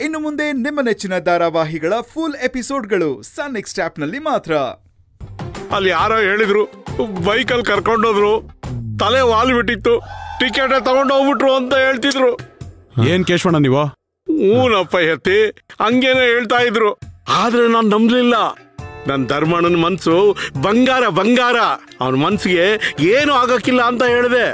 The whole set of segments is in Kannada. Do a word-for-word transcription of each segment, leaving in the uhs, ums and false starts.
ಇನ್ನು ಮುಂದೆ ನಿಮ್ಮ ನೆಚ್ಚಿನ ಧಾರಾವಾಹಿಗಳ ಫುಲ್ ಎಪಿಸೋಡ್ಗಳು ಸನ್ ನೆಕ್ಸ್ಟ್ ಆಪ್ನಲ್ಲಿ ಮಾತ್ರ. ಅಲ್ಲಿ ಯಾರೋ ಹೇಳಿದ್ರು, ಬೈಕಲ್ಲಿ ಕರ್ಕೊಂಡೋದ್ರು, ತಲೆ ವಾಲ್ ಬಿಟ್ಟಿತ್ತು, ಟಿಕೆಟ್ ತಗೊಂಡು ಹೋಗ್ಬಿಟ್ರು ಅಂತ ಹೇಳ್ತಿದ್ರು. ಏನ್ ಕೇಶವಣ್ಣ ನೀವು? ಹೂನಪ್ಪ ಎತ್ತಿ ಹಂಗೇನೆ ಹೇಳ್ತಾ ಇದ್ರು. ಆದ್ರೆ ನಾನ್ ನಂಬ್ಲಿಲ್ಲ. ನನ್ ಧರ್ಮಣ್ಣನ ಮನ್ಸು ಬಂಗಾರ ಬಂಗಾರ, ಅವನ ಮನ್ಸಿಗೆ ಏನು ಆಗಕ್ಕಿಲ್ಲ ಅಂತ ಹೇಳಿದೆ.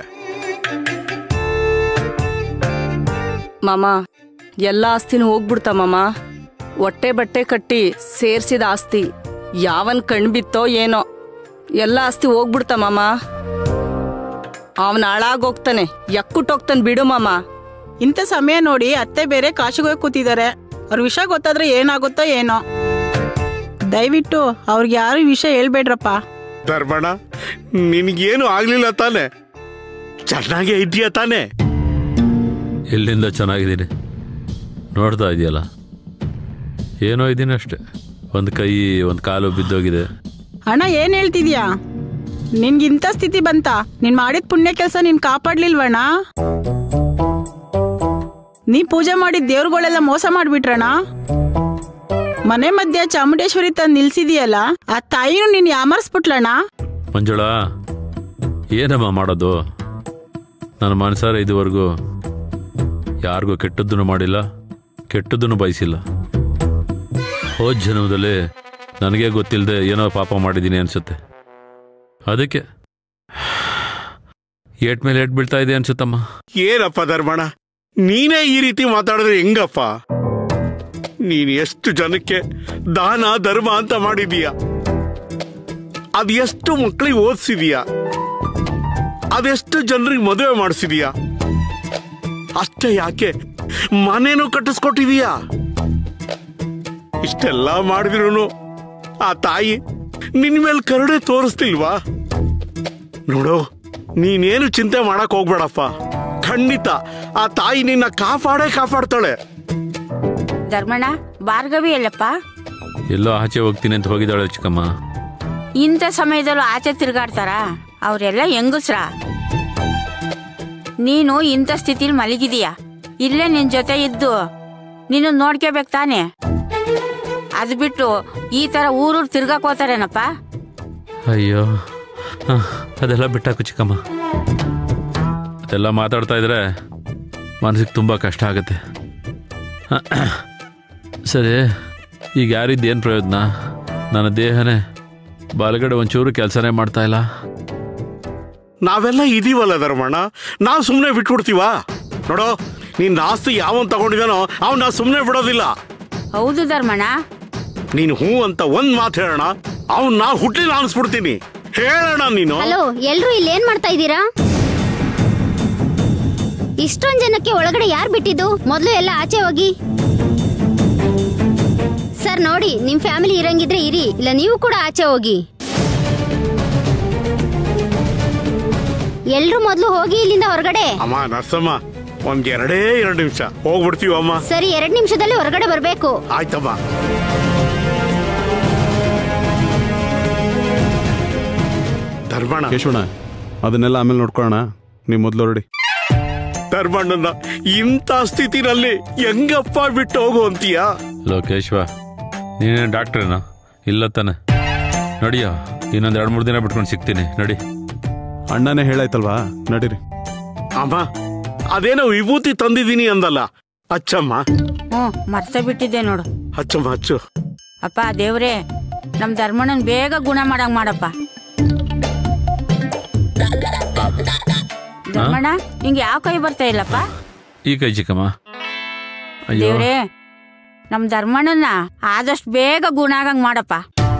ಮಾಮ, ಎಲ್ಲ ಆಸ್ತಿನೂ ಹೋಗ್ಬಿಡ್ತ ಮಾಮ. ಹೊಟ್ಟೆ ಬಟ್ಟೆ ಕಟ್ಟಿ ಸೇರ್ಸಿದ ಆಸ್ತಿ ಯಾವನ್ ಕಣ್ಬಿತ್ತೋ ಏನೋ, ಎಲ್ಲ ಆಸ್ತಿ ಹೋಗ್ಬಿಡ್ತ ಮಾಮ. ಅವನ ಹಾಳಾಗೋಗ್ತಾನೆ, ಯಕ್ಕುಟ್ಟೋಗ್ತಾನೆ ಬಿಡು ಮಾಮ. ಇಂಥ ಸಮಯ ನೋಡಿ ಅತ್ತೆ ಬೇರೆ ಕಾಶಿಗೆ ಹೋಗಿ ಕೂತಿದ್ದಾರೆ. ಅವ್ರ ವಿಷಯ ಗೊತ್ತಾದ್ರೆ ಏನಾಗುತ್ತೋ ಏನೋ. ದಯವಿಟ್ಟು ಅವ್ರಿಗೆ ಯಾರು ವಿಷಯ ಹೇಳ್ಬೇಡ್ರಪ್ಪ. ಧರ್ಮಣ್ಣ, ನಿನ್ಗೇನು ಆಗ್ಲಿಲ್ಲ ತಾನೆ? ಚೆನ್ನಾಗೇ ಇದೆಯಾ ತಾನೆ? ಎಲ್ಲಿಂದ ಚೆನ್ನಾಗಿದ್ದೀನಿ, ನೋಡ್ತಾ ಇದೆಯಲ್ಲ, ಏನೋ ಇದ್ದೀನಿ ಅಷ್ಟೆ. ಒಂದು ಕೈ ಒಂದು ಕಾಲು ಬಿದ್ದೋಗಿದೆ. ಅಣ್ಣ ಏನ್ ಹೇಳ್ತಿದ್ಯಾ? ನಿನ್ಗಿಂತ ಸ್ಥಿತಿ ಬಂತ? ನೀನ್ ಮಾಡಿದ ಪುಣ್ಯ ಕೆಲಸ ನೀನ್ ಕಾಪಾಡ್ಲಿಲ್ವಣ್ಣ? ನೀ ಪೂಜೆ ಮಾಡಿದ ದೇವ್ರುಗಳೆಲ್ಲ ಮೋಸ ಮಾಡ್ಬಿಟ್ರಣ್ಣ. ಮನೆ ಮಧ್ಯ ಚಾಮುಂಡೇಶ್ವರಿ ತಂದು ನಿಲ್ಸಿದೀಯಲ್ಲ, ಆ ತಾಯಿನೂ ನೀನ್ ಯಾಮರ್ಸ್ಬಿಟ್ಲಣ್ಣ. ಮಂಜುಳಾ, ಏನಮ್ಮ ಮಾಡೋದು? ನನ್ನ ಮನಸಾರ ಇದುವರೆಗೂ ಯಾರಿಗೂ ಕೆಟ್ಟದ್ದನ್ನು ಮಾಡಿಲ್ಲ, ಕೆಟ್ಟದ್ದನ್ನು ಬಯಸಿಲ್ಲ. ಹೋದ ಜನ್ಮದಲ್ಲಿ ನನಗೆ ಗೊತ್ತಿಲ್ಲದೆ ಏನೋ ಪಾಪ ಮಾಡಿದ್ದೀನಿ ಅನ್ಸುತ್ತೆ. ಅದಕ್ಕೆ ಏಟ್ ಮೇಲೆ ಏಟ್ ಬೀಳ್ತಾ ಇದೆ ಅನ್ಸುತ್ತಮ್ಮ. ಏನಪ್ಪ ಧರ್ಮಣ್ಣ, ನೀನೇ ಈ ರೀತಿ ಮಾತಾಡಿದ್ರೆ ಹೆಂಗಪ್ಪ? ನೀನ್ ಎಷ್ಟು ಜನಕ್ಕೆ ದಾನ ಧರ್ಮ ಅಂತ ಮಾಡಿದೀಯ, ಅದ್ ಎಷ್ಟು ಮಕ್ಕಳಿಗೆ ಓದಿಸಿದೀಯ, ಅದೆಷ್ಟು ಜನರಿಗೆ ಮದುವೆ ಮಾಡಿಸಿದೀಯ. ಅಷ್ಟೇ ಯಾಕೆ ಮನೇನು ಕಟ್ಟಿಸ್ಕೊಟ್ಟಿದೀಯ. ಇಷ್ಟೆಲ್ಲ ಮಾಡಿದ್ರು ಆ ತಾಯಿ ನಿನ್ ಮೇಲೆ ಕರುಣೆ ತೋರಿಸ್ತಿಲ್ವಾ? ನೋಡು, ನೀನೇನು ಚಿಂತೆ ಮಾಡಕ್ ಹೋಗ್ಬೇಡಪ್ಪ. ಖಂಡಿತ ಆ ತಾಯಿ ನಿನ್ನ ಕಾಪಾಡೇ ಕಾಪಾಡ್ತಾಳೆ. ಧರ್ಮಣ್ಣ, ಭಾರ್ಗವಿ ಎಲ್ಲಪ್ಪ? ಎಲ್ಲೋ ಆಚೆ ಹೋಗ್ತೀನಿ ಅಂತ ಹೋಗಿದ್ದಾಳೆ ಚಿಕ್ಕಮ್ಮ. ಇಂಥ ಸಮಯದಲ್ಲೂ ಆಚೆ ತಿರ್ಗಾಡ್ತಾರ? ಅವರೆಲ್ಲ ಹೆಂಗಸ್ರ. ನೀನು ಇಂಥ ಸ್ಥಿತಿಲಿ ಮಲಗಿದೀಯ, ಇಲ್ಲೇ ನಿನ್ ಜೊತೆ ಇದ್ದು ನೀನು ನೋಡ್ಕೋಬೇಕು ತಾನೆ. ಅದು ಬಿಟ್ಟು ಈ ತರ ಊರೂರು ತಿರ್ಗಾಕ್ ಹೋತಾರೇನಪ್ಪ? ಅಯ್ಯೋ, ಅದೆಲ್ಲ ಬಿಟ್ಟಾಕು ಚಿಕ್ಕಮ್ಮ. ಅದೆಲ್ಲ ಮಾತಾಡ್ತಾ ಇದ್ರೆ ಮನಸ್ಸಿಗೆ ತುಂಬ ಕಷ್ಟ ಆಗುತ್ತೆ. ಸರಿ, ಈಗ ಯಾರಿದ್ದೇನು ಪ್ರಯೋಜನ? ನನ್ನ ದೇಹನೇ ಬಲಗಡೆ ಒಂಚೂರು ಕೆಲಸನೇ ಮಾಡ್ತಾ ಇಲ್ಲ. ನಾವೆಲ್ಲ ಇದೀವಲ್ಲ ಧರ್ಮಣ್ಣ, ನಾವು ಸುಮ್ಮನೆ ಬಿಟ್ಬಿಡ್ತೀವ? ನೋಡೋ, ನಿನ್ನ ಆಸ್ತಿ ಯಾವನ್ ತಗೊಂಡಿದಾನೋ ಅವ್ನ ನಾ ಸುಮ್ಮನೆ ಬಿಡೋದಿಲ್ಲ. ಹೌದು ಧರ್ಮಣ್ಣ. ನೀನು ಹೂ ಅಂತ ಒಂದ್ ಮಾತು ಹೇಳೋಣ, ಅವ್ನ್ ನಾ ಹುಟ್ಲಿಲ್ಲ ಅನ್ಸ್ಬಿಡ್ತೀನಿ. ಹೇಳೋಣ ನೀನು. ಹಲೋ, ಎಲ್ರು ಇಲ್ಲಿ ಏನ್ ಮಾಡ್ತಾ ಇದ್ದೀರಾ? ಇಷ್ಟೊಂದ್ ಜನಕ್ಕೆ ಒಳಗಡೆ ಯಾರು ಬಿಟ್ಟಿದ್ದು? ಮೊದಲು ಎಲ್ಲ ಆಚೆ ಹೋಗಿ. ಸರ್ ನೋಡಿ, ನಿಮ್ ಫ್ಯಾಮಿಲಿ ಇರಂಗಿದ್ರೆ ಇರಿ, ಇಲ್ಲ ನೀವು ಕೂಡ ಆಚೆ ಹೋಗಿ. ಎಲ್ರು ಮೊದಲು ಹೋಗಿ ಇಲ್ಲಿಂದ ಹೊರಗಡೆ. ಅಮ್ಮ ನರ್ಸಮ್ಮ, ಒಂದ್ ಎರಡೇ ಎರಡು ನಿಮಿಷ ಹೋಗ್ಬಿಡ್ತೀವಮ್ಮ. ಸರಿ, ಎರಡ್ ನಿಮಿಷದಲ್ಲಿ ಹೊರಗಡೆ ಬರ್ಬೇಕು. ಆಯ್ತಮ್ಮ. ಧರ್ಮಣ್ಣ, ಕೇಶವಣ್ಣ, ಅದನ್ನೆಲ್ಲ ಆಮೇಲೆ ನೋಡ್ಕೊಳ್ಳೋಣ. ನೀವು ಮೊದಲು ಹೊರಡಿ. ಧರ್ಮಣ್ಣನ ಇಂಥ ಸ್ಥಿತಿನಲ್ಲಿ ಹೆಂಗಪ್ಪ ಬಿಟ್ಟು ಹೋಗು ಅಂತೀಯ? ಲೋಕೇಶ್ವ, ನೀನೇ ಡಾಕ್ಟ್ರೇನಾ? ಇಲ್ಲ ತಾನೆ? ನಡಿಯೋ, ಇನ್ನೊಂದು ಎರಡು ಮೂರು ದಿನ ಬಿಟ್ಕೊಂಡು ಸಿಗ್ತೀನಿ. ನಡಿ. ಅಣ್ಣನೇ ಹೇಳಾಯ್ತಲ್ವಾ, ನಡೀರಿ. ಅಮ್ಮ, ಅದೇನೋ ವಿಭೂತಿ ತಂದಿದ್ದೀನಿ ಅಂದಲ್ಲ, ಅಚ್ಚಮ್ಮ. ಹ್ಮ್, ಮರ್ತ ಬಿಟ್ಟಿದ್ದೆ ನೋಡು. ಹಚ್ಚಮ್ಮ, ಹಚ್ಚು. ಅಪ್ಪ ದೇವ್ರೇ, ನಮ್ ಧರ್ಮಣ್ಣನ್ ಬೇಗ ಗುಣ ಮಾಡಂಗ್ ಮಾಡಪ್ಪ. ಧರ್ಮಣ್ಣ, ನಿಂಗೆ ಯಾವ ಕೈ ಬರ್ತಾ ಇಲ್ಲಪ್ಪ? ಈ ಕೈ ಚಿಕ್ಕಮ್ಮ. ದೇವ್ರೇ, ನಮ್ ಧರ್ಮಣ್ಣನ ಆದಷ್ಟು ಬೇಗ ಗುಣ ಆಗಂಗ್ ಮಾಡಪ್ಪ.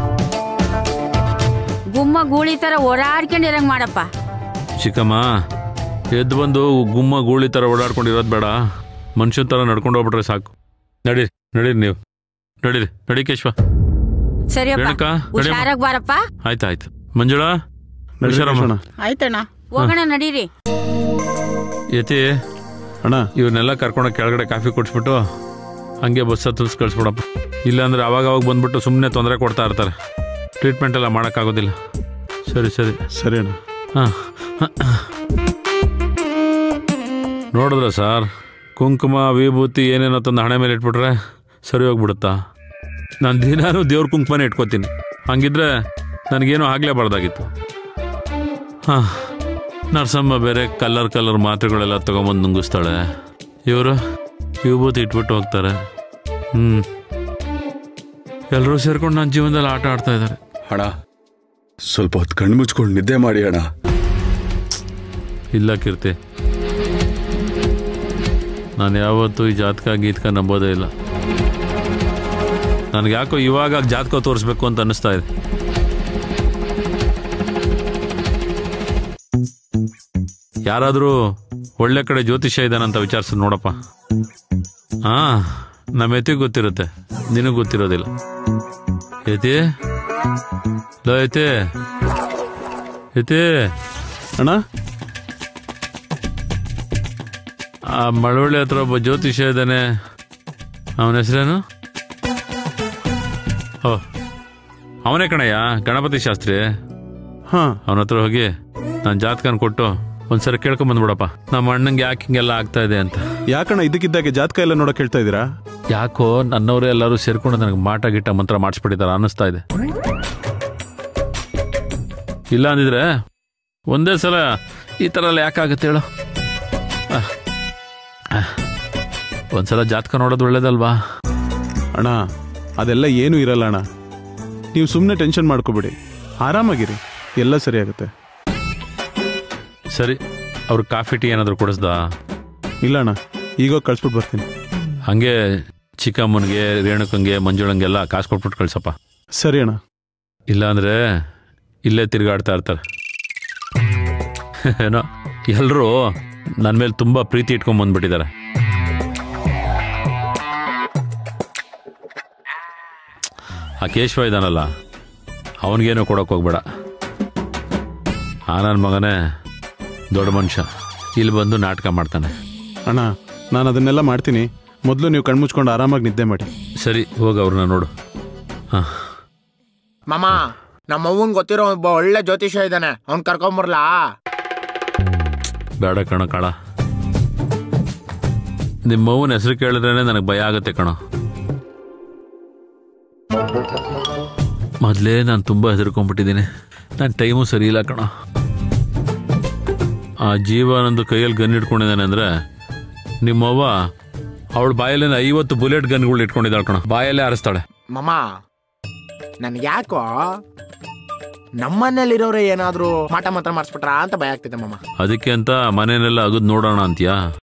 ಗುಮ್ಮ ಗೂಳಿ ತರ ಓಡಾಡ್ಕೊಂಡಿರಂಗ್ ಮಾಡಪ್ಪ. ಚಿಕ್ಕಮ್ಮ, ಎದ್ದು ಬಂದು ಗುಮ್ಮ ಗೂಳಿ ತರ ಓಡಾಡ್ಕೊಂಡಿರೋದು ಬೇಡ, ಮನುಷ್ಯನ ತರ ನಡ್ಕೊಂಡು ಹೋಗ್ಬಿಟ್ರೆ ಸಾಕು. ನಡೀರಿ, ನಡೀರಿ ನೀವು. ನಡೀರಿ, ನಡಿ ಕೇಶವ. ಸರಿಯಪ್ಪ, ಹುಷಾರಾಗಿ ಬಾರಪ್ಪ. ಆಯ್ತಾಯ್ತು. ಮಂಜುಳಾ, ಆಯ್ತಣ್ಣ, ಹೋಗೋಣ ನಡೀರಿ. ಯತಿ ಅಣ್ಣ, ಇವ್ರನ್ನೆಲ್ಲ ಕರ್ಕೊಂಡು ಕೆಳಗಡೆ ಕಾಫಿ ಕುಡಿಸ್ಬಿಟ್ಟು ಹಂಗೆ ಬಸ್ ಹತ್ತಿಸ್ ಕಳಿಸ್ಬಿಡಪ್ಪ. ಇಲ್ಲಾಂದ್ರೆ ಅವಾಗ ಅವಾಗ ಬಂದ್ಬಿಟ್ಟು ಸುಮ್ಮನೆ ತೊಂದರೆ ಕೊಡ್ತಾ ಇರ್ತಾರೆ. ಟ್ರೀಟ್ಮೆಂಟ್ ಎಲ್ಲ ಮಾಡೋಕ್ಕಾಗೋದಿಲ್ಲ. ಸರಿ ಸರಿ ಸರಿ ಅಣ್ಣ. ಹಾಂ, ನೋಡಿದ್ರ ಸರ್, ಕುಂಕುಮ ವಿಭೂತಿ ಏನೇನೋ ತಂದು ಹಣೆ ಮೇಲೆ ಇಟ್ಬಿಟ್ರೆ ಸರಿ ಹೋಗ್ಬಿಡುತ್ತಾ? ನಾನು ದಿನಾನು ದೇವ್ರ ಕುಂಕುಮನೇ ಇಟ್ಕೋತೀನಿ. ಹಂಗಿದ್ರೆ ನನಗೇನೂ ಆಗಲೇಬಾರ್ದಾಗಿತ್ತು. ಹಾಂ, ನರಸಮ್ಮ ಬೇರೆ ಕಲರ್ ಕಲರ್ ಮಾತ್ರೆಗಳೆಲ್ಲ ತೊಗೊಂಬಂದು ನುಂಗಿಸ್ತಾಳೆ. ಇವರು ವಿಭೂತಿ ಇಟ್ಬಿಟ್ಟು ಹೋಗ್ತಾರೆ. ಹ್ಞೂ, ಎಲ್ಲರೂ ಸೇರ್ಕೊಂಡು ನನ್ನ ಜೀವನದಲ್ಲಿ ಆಟ ಆಡ್ತಾ ಇದ್ದಾರೆ. ಅಣ್ಣ, ಸ್ವಲ್ಪ ಹೊತ್ತು ಕಣ್ಣು ಮುಚ್ಕೊಂಡು ನಿದ್ದೆ ಮಾಡಿ ಅಣ್ಣ. ಇಲ್ಲ ಕೀರ್ತಿ, ನಾನು ಯಾವತ್ತೂ ಈ ಜಾತಕ ಗೀತಕ ನಂಬೋದೇ ಇಲ್ಲ. ನನಗೆ ಯಾಕೋ ಇವಾಗ ಜಾತಕ ತೋರಿಸ್ಬೇಕು ಅಂತ ಅನ್ನಿಸ್ತಾ ಇದೆ. ಯಾರಾದರೂ ಒಳ್ಳೆ ಕಡೆ ಜ್ಯೋತಿಷ್ಯ ಇದ್ದಾನಂತ ವಿಚಾರಿಸೋದು ನೋಡಪ್ಪ. ಹಾಂ, ನಮ್ಮ ಎತ್ತಿಗೆ ಗೊತ್ತಿರುತ್ತೆ, ನಿನಗೆ ಗೊತ್ತಿರೋದಿಲ್ಲ. ಏತಿ ಲೋ ಐತಿ ಐತಿ ಅಣ್ಣ, ಆ ಮಳವಳ್ಳಿ ಹತ್ರ ಒಬ್ಬ ಜ್ಯೋತಿಷ್ಯ ಇದ್ದಾನೆ. ಅವನ ಹೆಸರೇನು? ಓ, ಅವನೇ ಕಣಯ್ಯ, ಗಣಪತಿ ಶಾಸ್ತ್ರಿ. ಹಾಂ, ಅವನ ಹತ್ರ ಹೋಗಿ ನಾನು ಜಾತಕನ ಕೊಟ್ಟು ಒಂದ್ಸರಿ ಕೇಳ್ಕೊಂಬಂದ್ಬಿಡಪ್ಪ, ನಮ್ಮ ಅಣ್ಣಂಗೆ ಯಾಕೆ ಹಿಂಗೆಲ್ಲ ಆಗ್ತಾ ಇದೆ ಅಂತ. ಯಾಕಣ್ಣ ಇದಕ್ಕಿದ್ದಾಗೆ ಜಾತಕ ಎಲ್ಲ ನೋಡಕ್ ಹೇಳ್ತಾ ಇದ್ದೀರಾ? ಯಾಕೋ ನನ್ನವರೇ ಎಲ್ಲರೂ ಸೇರ್ಕೊಂಡು ನನಗೆ ಮಾಟ ಗಿಟ್ಟ ಮಂತ್ರ ಮಾಡಿಸ್ಬಿಟ್ಟಿದ್ದಾರೆ ಅನ್ನಿಸ್ತಾ ಇದೆ. ಇಲ್ಲ ಅಂದಿದ್ರೆ ಒಂದೇ ಸಲ ಈ ಥರ ಎಲ್ಲ ಯಾಕಾಗತ್ತೆ ಹೇಳು? ಒಂದ್ಸಲ ಜಾತಕ ನೋಡೋದು ಒಳ್ಳೇದಲ್ವಾ? ಅಣ್ಣ, ಅದೆಲ್ಲ ಏನೂ ಇರಲ್ಲ ಅಣ್ಣ. ನೀವು ಸುಮ್ಮನೆ ಟೆನ್ಷನ್ ಮಾಡ್ಕೋಬೇಡಿ, ಆರಾಮಾಗಿರಿ, ಎಲ್ಲ ಸರಿ ಆಗುತ್ತೆ. ಸರಿ, ಅವ್ರು ಕಾಫಿ ಟೀ ಏನಾದರೂ ಕೊಡಿಸ್ದಾ? ಇಲ್ಲ ಅಣ್ಣ, ಈಗ ಕಳ್ಸ್ಬಿಟ್ಟು ಬರ್ತೀನಿ. ಹಾಗೆ ಚಿಕ್ಕಮ್ಮನಿಗೆ, ರೇಣುಕಂಗೆ, ಮಂಜುಳಂಗೆಲ್ಲ ಕಾಸು ಕೊಟ್ಬಿಟ್ಟು ಕಳ್ಸಪ್ಪ. ಸರಿ ಅಣ್ಣ. ಇಲ್ಲ ಅಂದರೆ ಇಲ್ಲೇ ತಿರುಗಾಡ್ತಾ ಇರ್ತಾರೆ. ಏನೋ ಎಲ್ಲರೂ ನನ್ನ ಮೇಲೆ ತುಂಬ ಪ್ರೀತಿ ಇಟ್ಕೊಂಡು ಬಂದ್ಬಿಟ್ಟಿದ್ದಾರೆ. ಆ ಕೇಶವ ಇದ್ದಾನಲ್ಲ, ಅವನಿಗೇನೋ ಕೊಡೋಕೆ ಹೋಗ್ಬೇಡ. ಆ ನನ್ನ ಮಗನೇ ದೊಡ್ಡ ಮನುಷ್ಯ, ಇಲ್ಲಿ ಬಂದು ನಾಟಕ ಮಾಡ್ತಾನೆ. ಅಣ್ಣ, ನಾನು ಅದನ್ನೆಲ್ಲ ಮಾಡ್ತೀನಿ. ಮೊದಲು ನೀವು ಕಣ್ಮುಚ್ಕೊಂಡು ಆರಾಮಾಗಿ ನಿದ್ದೆ ಮಾಡಿ. ಸರಿ, ಹೋಗಿ ಅವ್ರನ್ನ ನೋಡು. ಹಾಂ ಮಾಮ, ನಮ್ಮ ಅವ್ವನ್ ಗೊತ್ತಿರೋ ಒಬ್ಬ ಒಳ್ಳೆ ಜ್ಯೋತಿಷ ಇದ್ದಾನೆ, ಅವ್ನ್ ಕರ್ಕೊಂಬರ್ಲಾ? ಬೇಡ ಕಣ ಕಾಳ, ನಿಮ್ಮ ಅವ್ವನ ಹೆಸರು ಕೇಳಿದ್ರೇನೆ ನನಗೆ ಭಯ ಆಗುತ್ತೆ ಕಣ. ಮೊದಲೇ ನಾನು ತುಂಬ ಹೆದರ್ಕೊಂಡ್ಬಿಟ್ಟಿದ್ದೀನಿ. ನನ್ನ ಟೈಮು ಸರಿ ಇಲ್ಲ ಕಣ. ಆ ಜೀವನಂದು ಕೈಯಲ್ಲಿ ಗನ್ ಇಟ್ಕೊಂಡಿದ್ದಾನೆ ಅಂದರೆ ನಿಮ್ಮವ್ವ ಅವಳ ಬಾಯಲ್ಲೇನೆ ಐವತ್ತು ಬುಲೆಟ್ ಗನ್ಗಳು ಇಟ್ಕೊಂಡಿದ್ದಾಳೆ ಕಣ. ಬಾಯಲ್ಲೇ ಹಾರಿಸ್ತಾಳೆ. ಮಾಮ, ನನ್ಗೆ ಯಾಕೋ ನಮ್ಮನೇಲಿರೋರೇ ಏನಾದ್ರು ಮಾಟ ಮಾತ್ರ ಮಾಡಿಸ್ಬಿಟ್ರಾ ಅಂತ ಭಯ ಆಗ್ತಿದೆ ಮಾಮ. ಅದಕ್ಕೆ ಅಂತ ಮನೆಯನ್ನೆಲ್ಲ ಅಗದ್ ನೋಡೋಣ ಅಂತೀಯಾ?